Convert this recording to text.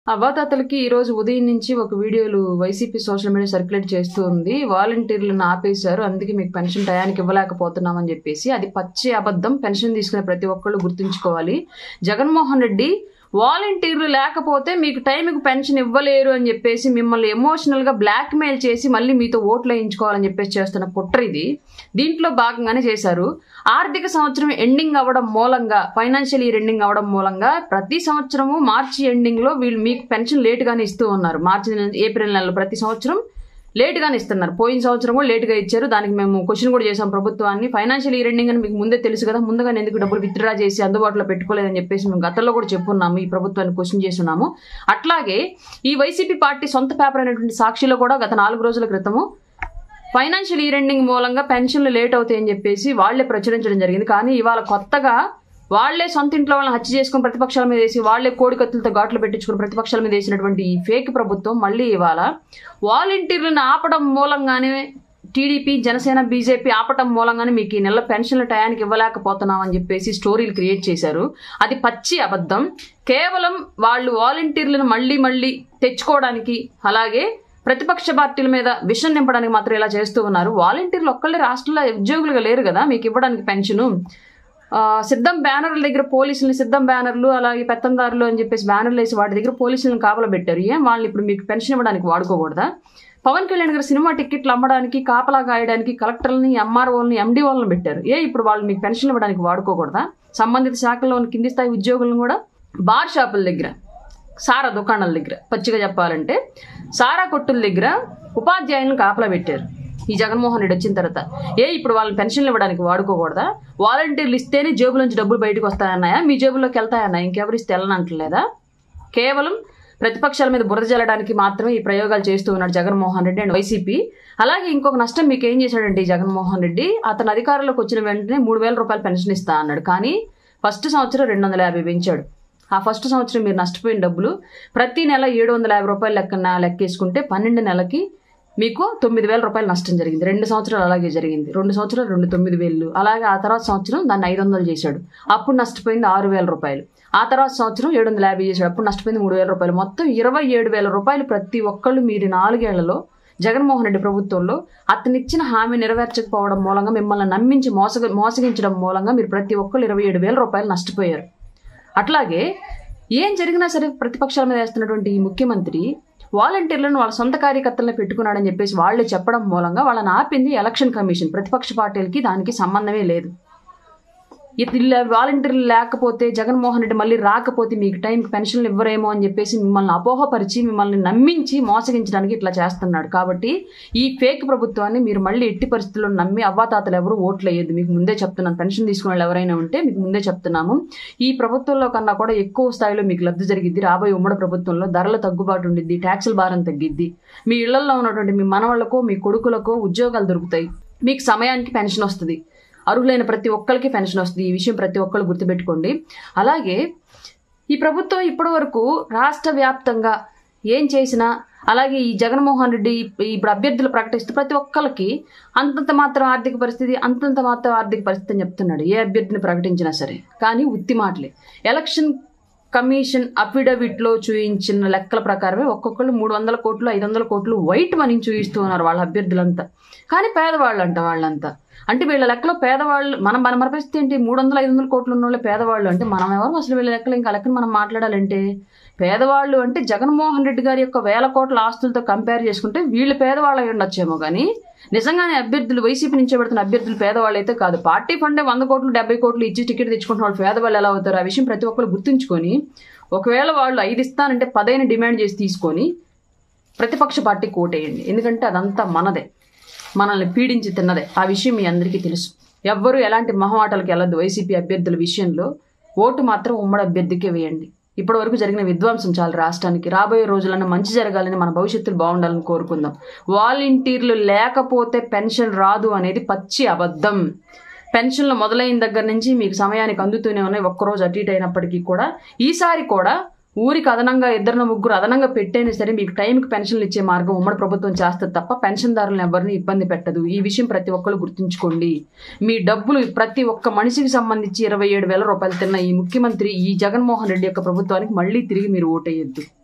అవ్వాతాతలకి ఈ రోజు ఉదయం నుంచి ఒక వీడియోలు వైసీపీ సోషల్ మీడియా సర్క్యులేట్ చేస్తూ ఉంది. వాలంటీర్లను ఆపేశారు, అందుకే మీకు పెన్షన్ టయానికి ఇవ్వలేకపోతున్నామని చెప్పేసి. అది పచ్చి అబద్ధం. పెన్షన్ తీసుకునే ప్రతి ఒక్కళ్ళు గుర్తుంచుకోవాలి. జగన్మోహన్ రెడ్డి వాలంటీర్లు లేకపోతే మీకు టైంకి పెన్షన్ ఇవ్వలేరు అని చెప్పేసి మిమ్మల్ని ఎమోషనల్ గా బ్లాక్ మెయిల్ చేసి మళ్ళీ మీతో ఓట్లు వేయించుకోవాలని చెప్పేసి చేస్తున్న కుట్ర ఇది. దీంట్లో భాగంగానే చేశారు. ఆర్థిక సంవత్సరం ఎండింగ్ అవ్వడం మూలంగా, ఫైనాన్షియల్ ఇయర్ ఎండింగ్ అవ్వడం మూలంగా ప్రతి సంవత్సరము మార్చి ఎండింగ్ లో వీళ్ళు మీకు పెన్షన్ లేట్ గానే ఇస్తూ ఉన్నారు. ఏప్రిల్ నెలలో ప్రతి సంవత్సరం లేట్ గానే ఇస్తున్నారు. పోయిన సంవత్సరం కూడా లేట్ గా ఇచ్చారు. దానికి మేము క్వశ్చన్ కూడా చేసాం ప్రభుత్వాన్ని. ఫైనాన్షియల్ ఇయర్ ఎండింగ్ అని మీకు ముందే తెలుసు కదా, ముందుగా ఎందుకు డబ్బులు విత్డ్రా చేసి అందుబాటులో పెట్టుకోలేదని చెప్పేసి మేము గతంలో కూడా చెప్పున్నాము, ఈ ప్రభుత్వాన్ని క్వశ్చన్ చేస్తున్నాము. అట్లాగే ఈ వైసీపీ పార్టీ సొంత పేపర్ అనేటువంటి సాక్షిలో కూడా గత 4 రోజుల క్రితము ఫైనాన్షియల్ ఇయర్ ఎండింగ్ మూలంగా పెన్షన్లు లేట్ అవుతాయని చెప్పేసి వాళ్లే ప్రచురించడం జరిగింది. కానీ ఇవాళ కొత్తగా వాళ్లే సొంత ఇంట్లో వాళ్ళని హత్య చేసుకుని ప్రతిపక్షాల మీద వేసి వాళ్లే కోడి కత్తులతో ఘాట్లు పెట్టించుకుని ప్రతిపక్షాల మీద వేసినటువంటి ఈ ఫేక్ ప్రభుత్వం మళ్ళీ ఇవాళ వాలంటీర్లను ఆపడం మూలంగానే, టీడీపీ, జనసేన, బీజేపీ ఆపటం మూలంగానే మీకు ఈ నెల పెన్షన్ల టయానికి ఇవ్వలేకపోతున్నామని చెప్పేసి స్టోరీలు క్రియేట్ చేశారు. అది పచ్చి అబద్ధం. కేవలం వాళ్ళు వాలంటీర్లను మళ్ళీ తెచ్చుకోవడానికి, అలాగే ప్రతిపక్ష పార్టీల మీద విషం నింపడానికి మాత్రం ఇలా చేస్తూ ఉన్నారు. వాలంటీర్లు ఒక్కళ్ళే రాష్ట్రంలో ఉద్యోగులుగా లేరు కదా మీకు ఇవ్వడానికి పెన్షను. సిద్ధం బ్యానర్ల దగ్గర పోలీసులు, సిద్ధం బ్యానర్లు, అలాగే పెత్తందారులు అని చెప్పేసి బ్యానర్లు వేసి వాటి దగ్గర పోలీసులను కాపలా పెట్టారు. వాళ్ళు ఇప్పుడు మీకు పెన్షన్ ఇవ్వడానికి వాడుకోకూడదా? పవన్ కళ్యాణ్ గారు సినిమా టికెట్లు అమ్మడానికి, కాపలా గాయడానికి కలెక్టర్లని, ఎంఆర్ఓలని, ఎండీఓలను పెట్టారు. ఇప్పుడు వాళ్ళు మీకు పెన్షన్ ఇవ్వడానికి వాడుకోకూడదా? సంబంధిత శాఖల్లోని కింది స్థాయి ఉద్యోగులను కూడా బార్ షాపుల దగ్గర, సారా దుకాణాల దగ్గర, పచ్చిగా చెప్పాలంటే సారా కొట్టుల దగ్గర ఉపాధ్యాయులను కాపలా పెట్టారు ఈ జగన్మోహన్ రెడ్డి వచ్చిన తర్వాత. ఇప్పుడు వాళ్ళని పెన్షన్లు ఇవ్వడానికి వాడుకోకూడదా? వాలంటీర్లు ఇస్తేనే జేబుల నుంచి డబ్బులు బయటకు వస్తాయన్నాయా? మీ జేబుల్లోకి వెళ్తాయన్నాయా? ఇంకెవరు ఇస్తే వెళ్ళనంటలేదా? కేవలం ప్రతిపక్షాల మీద బురద జల్లడానికి మాత్రమే ఈ ప్రయోగాలు చేస్తూ ఉన్నాడు జగన్మోహన్ రెడ్డి అండ్ వైసీపీ. అలాగే ఇంకొక నష్టం మీకు ఏం చేశాడంటే ఈ జగన్మోహన్ రెడ్డి, అతను అధికారంలోకి వచ్చిన వెంటనే 3000 రూపాయలు పెన్షన్ ఇస్తా అన్నాడు. కానీ ఫస్ట్ సంవత్సరం 250 పెంచాడు. ఆ ఫస్ట్ సంవత్సరం మీరు నష్టపోయిన డబ్బులు ప్రతి నెల 750 రూపాయలు లెక్కేసుకుంటే 12 నెలలకి మీకు 9000 రూపాయలు నష్టం జరిగింది. 2 సంవత్సరాలు అలాగే జరిగింది. 2 సంవత్సరాలు 9,000. అలాగే ఆ తర్వాత సంవత్సరం దాన్ని 500 చేశాడు. అప్పుడు నష్టపోయింది 6000 రూపాయలు. ఆ తర్వాత సంవత్సరం 750 చేశాడు. అప్పుడు నష్టపోయింది 3000 రూపాయలు. మొత్తం 27,000 రూపాయలు ప్రతి ఒక్కళ్ళు మీరు 4 ఏళ్లలో జగన్మోహన్ రెడ్డి ప్రభుత్వంలో అతనిచ్చిన హామీ నెరవేర్చకపోవడం మూలంగా, మిమ్మల్ని నమ్మించి మోసగించడం మూలంగా మీరు ప్రతి ఒక్కళ్ళు 27,000 రూపాయలు నష్టపోయారు. అట్లాగే ఏం జరిగినా సరే ప్రతిపక్షాల మీద వేస్తున్నటువంటి ఈ ముఖ్యమంత్రి వాలంటీర్లను వాళ్ళ సొంత కార్యకర్తలను పెట్టుకున్నాడని చెప్పేసి వాళ్ళే చెప్పడం మూలంగా వాళ్ళని ఆపింది ఎలక్షన్ కమిషన్. ప్రతిపక్ష పార్టీలకి దానికి సంబంధమే లేదు. వాలంటీర్లు లేకపోతే, జగన్మోహన్ రెడ్డి మళ్ళీ రాకపోతే మీకు టైంకి పెన్షన్లు ఇవ్వరేమో అని చెప్పేసి మిమ్మల్ని అపోహపరిచి, మిమ్మల్ని నమ్మించి మోసగించడానికి ఇట్లా చేస్తున్నాడు. కాబట్టి ఈ ఫేక్ ప్రభుత్వాన్ని మీరు మళ్ళీ ఎట్టి పరిస్థితుల్లో నమ్మి అవ్వాతాతలు ఎవరు ఓట్లు వేయద్దు. మీకు ముందే చెప్తున్నాను, పెన్షన్ తీసుకునే వాళ్ళు ఎవరైనా ఉంటే మీకు ముందే చెప్తున్నాము. ఈ ప్రభుత్వంలో కన్నా కూడా ఎక్కువ స్థాయిలో మీకు లబ్ధి జరిగిద్ది. రాబోయే ఉమ్మడి ప్రభుత్వంలో ధరల తగ్గుబాటు ఉండిద్ది, ట్యాక్సుల భారం తగ్గిద్ది, మీ ఇళ్లలో ఉన్నటువంటి మీ మనవాళ్లకో మీ కొడుకులకో ఉద్యోగాలు దొరుకుతాయి, మీకు సమయానికి పెన్షన్ వస్తుంది, అర్హులైన ప్రతి ఒక్కరికి పెన్షన్ వస్తుంది. ఈ విషయం ప్రతి ఒక్కరు గుర్తుపెట్టుకోండి. అలాగే ఈ ప్రభుత్వం ఇప్పటి వరకు రాష్ట్ర వ్యాప్తంగా ఏం చేసినా, అలాగే ఈ జగన్మోహన్ రెడ్డి ఇప్పుడు అభ్యర్థులు ప్రకటిస్తూ ప్రతి ఒక్కరికి అంతంత మాత్రం ఆర్థిక పరిస్థితి అని చెప్తున్నాడు. ఏ అభ్యర్థిని ప్రకటించినా సరే. కానీ ఉత్తి మాటలే. ఎలక్షన్ కమిషన్ అఫిడవిట్ లో చూయించిన లెక్కల ప్రకారమే ఒక్కొక్కళ్ళు 300 కోట్లు 500 కోట్లు వైట్ మనీ చూయిస్తూ ఉన్నారు వాళ్ళ అభ్యర్థులంతా. కానీ పేదవాళ్ళు అంట వాళ్ళంతా. అంటే వీళ్ళ లెక్కలో పేదవాళ్ళు, మన పరిస్థితి ఏంటి? 300-500 కోట్లు ఉన్న వాళ్ళే పేదవాళ్ళు అంటే మనం ఎవరు అసలు? వీళ్ళ లెక్కలు ఇంకా లెక్కను మనం మాట్లాడాలంటే పేదవాళ్ళు అంటే జగన్మోహన్ రెడ్డి గారి యొక్క 1000 కోట్ల ఆస్తులతో కంపేర్ చేసుకుంటే వీళ్ళు పేదవాళ్ళు అయి ఉండొచ్చేమో. కానీ నిజంగానే అభ్యర్థులు, వైసీపీ నుంచి పెడుతున్న అభ్యర్థులు పేదవాళ్ళు అయితే కాదు. పార్టీ ఫండే 100 కోట్లు 70 కోట్లు ఇచ్చి టికెట్ తెచ్చుకుంటున్న వాళ్ళు పేదవాళ్ళు ఎలా అవుతారు? ఆ విషయం ప్రతి ఒక్కరు గుర్తుంచుకొని, ఒకవేళ వాళ్ళు 5 ఇస్తానంటే 10 డిమాండ్ చేసి తీసుకొని ప్రతిపక్ష పార్టీకి ఓటేయండి. ఎందుకంటే అదంతా మనదే, మనల్ని పీడించి తిన్నదే. ఆ విషయం మీ అందరికీ తెలుసు. ఎవ్వరూ ఎలాంటి మొహమాటలకు వెళ్ళద్దు. వైసీపీ అభ్యర్థుల విషయంలో ఓటు మాత్రం ఉమ్మడి అభ్యర్థికే వేయండి. ఇప్పటి వరకు జరిగిన విధ్వంసం చాలు రాష్ట్రానికి. రాబోయే రోజులను మంచి జరగాలని, మన భవిష్యత్తులు బాగుండాలని కోరుకుందాం. వాలంటీర్లు లేకపోతే పెన్షన్ రాదు అనేది పచ్చి అబద్ధం. పెన్షన్లు మొదలైన దగ్గర నుంచి మీకు సమయానికి అందుతూనే ఉన్నాయి. ఒక్కరోజు అటు ఇటు అయినప్పటికీ కూడా ఈసారి కూడా ఊరికి అదనంగా 2-3 అదనంగా పెట్టైనా సరే మీకు టైంకి పెన్షన్లు ఇచ్చే మార్గం ఉమ్మడి ప్రభుత్వం చేస్తుంది తప్ప పెన్షన్దారులను ఎవరిని ఇబ్బంది పెట్టదు. ఈ విషయం ప్రతి ఒక్కరు గుర్తుంచుకోండి. మీ డబ్బులు ప్రతి ఒక్క మనిషికి సంబంధించి 27,000 రూపాయలు తిన్న ఈ ముఖ్యమంత్రి, ఈ జగన్మోహన్ రెడ్డి యొక్క ప్రభుత్వానికి మళ్ళీ తిరిగి మీరు ఓటేయొద్దు.